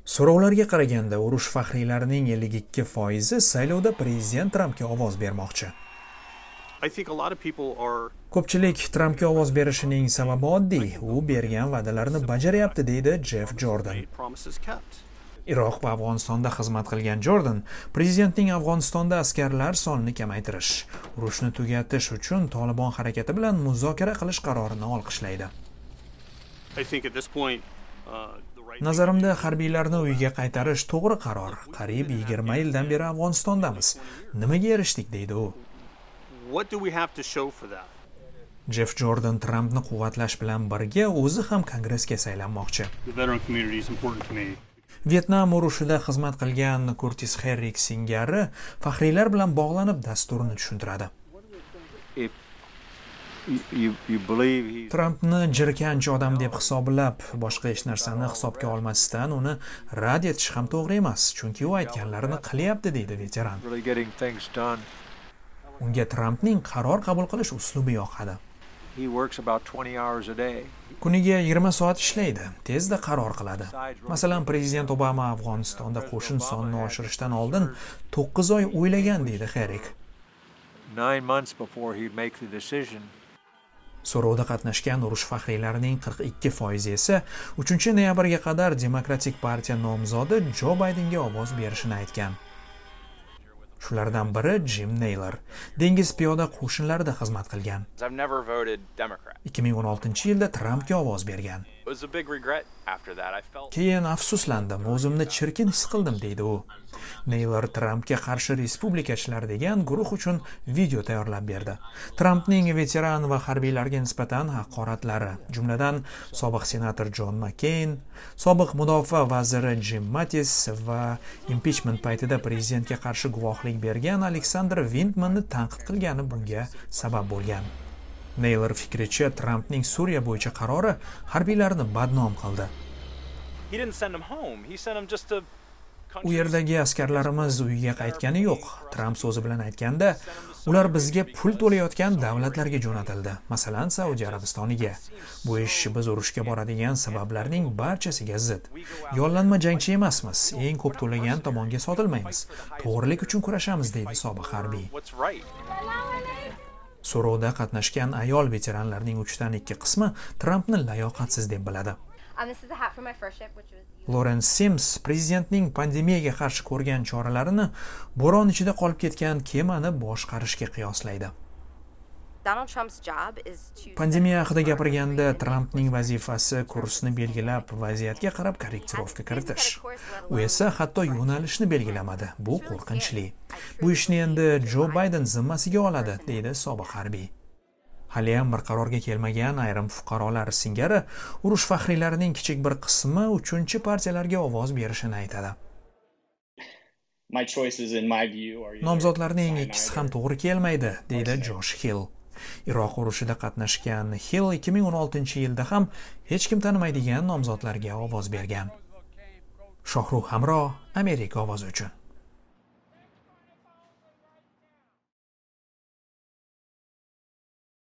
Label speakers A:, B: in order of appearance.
A: So'rovlarga qaraganda urush faxriylarining 52% saylovda prezident Trampga ovoz bermoqchi. Ko'pchilik Trampga ovoz berishining sababi oddiy, u bergan va'dalarini bajaryapti, deydi Jeff Jordan. Iroq va Afg'onistonda xizmat qilgan Jordan prezidentning Afg'onistonda askarlar sonini kamaytirish, urushni tugatish uchun Tolibon harakati bilan muzokara qilish qarorini olqishlaydi. Nazarimda harbiylarni uyiga qaytarish to'g'ri qaror. Qariyb 20 yildan beri Afg'onistondamiz. Nimaga erishdik, deydi u. Jeff Jordan Trampni quvvatlash bilan birga o'zi ham Kongressga saylanmoqchi. Vyetnam urushida xizmat qilgan Curtis Herrick singari faxriylar bilan bog'lanib dasturni tushuntiradi. Trampni jirkanch odam deb hisoblab, boshqa hech narsani hisobga olmasdan uni rad etish ham to'g'ri emas, chunki u aytganlarini qilyapti, deydi veteran. Unga Trampning qaror qabul qilish uslubi yoqadi. Kuniga 20 soat ishlaydi, tezda qaror qiladi. Masalan, prezident Obama Afg'onistonda qo'shin sonini oshirishdan oldin 9 oy o'ylagan, deydi Herrick. So'rovda qatnashgan urush faxriylarining 42% esa 3-noyabrga qadar Demokratik partiya nomzodi Jo Baydenga ovoz berishini aytgan. Shulardan biri Jim Naylor, dengiz piyoda qo'shinlarida xizmat qilgan. 2016-yilda Trampga ovoz bergan. Keyin afsuslandim, o'zimni chirkin his qildim, deydi u. Naylor Trampga qarshi respublikachilar degan guruh uchun video tayyorlab berdi. Trampning veteran va harbiylarga nisbatan haqoratlari, jumladan sobiq senator John McCain, sobiq mudofaa vaziri Jim Mattis va impichment paytida prezidentga qarshi guvohlik bergan Alexander Vindmanni tanqid qilgani bunga sabab bo'lgan. Naylor fikricha, Trampning Suriya bo'yicha qarori harbiylarni badnom qildi. U yerdagi askarlarimiz uyiga qaytgani yo'q. Tramp so'zi bilan aytganda, ular bizga pul to'layotgan davlatlarga jo'natildi, masalan, Saudiya Arabistoniga. Bu ish biz urushga boradigan sabablarning barchasiga zid. Yollanma jangchi emasmiz, eng ko'p to'lagan tomonga sotilmaymiz. To'g'rilik uchun kurashamiz, deydi sobiq harbiy. So'rovda qatnashgan ayol veteranlarning 3dan 2 qismi Trampni layoqatsiz deb biladi. Lawrence Sims prezidentning pandemiyaga qarshi ko'rgan choralarini bo'ron ichida qolib ketgan kemani boshqarishga qiyoslaydi. Pandemiya haqida gapirganda Trampning vazifasi kursni belgilab, vaziyatga qarab korrektirovka kiritish. U esa hatto yo'nalishni belgilamadi. Bu qo'rqinchli. Bu ishni endi Jo Bayden zimmasiga oladi, deydi sobiq harbiy. Haliyam bir qarorga kelmagan ayrim fuqarolar singari urush faxriylarining kichik bir qismi 3-partiyalarga ovoz berishini aytadi. Nomzodlarning ikkisi ham to'g'ri kelmaydi, deydi Josh Hill. Iroq urushida qatnashgan Hill 2016-yilda ham hech kim tanimaydigan nomzodlarga ovoz bergan. Shohruh Hamro, Amerika ovozi uchun.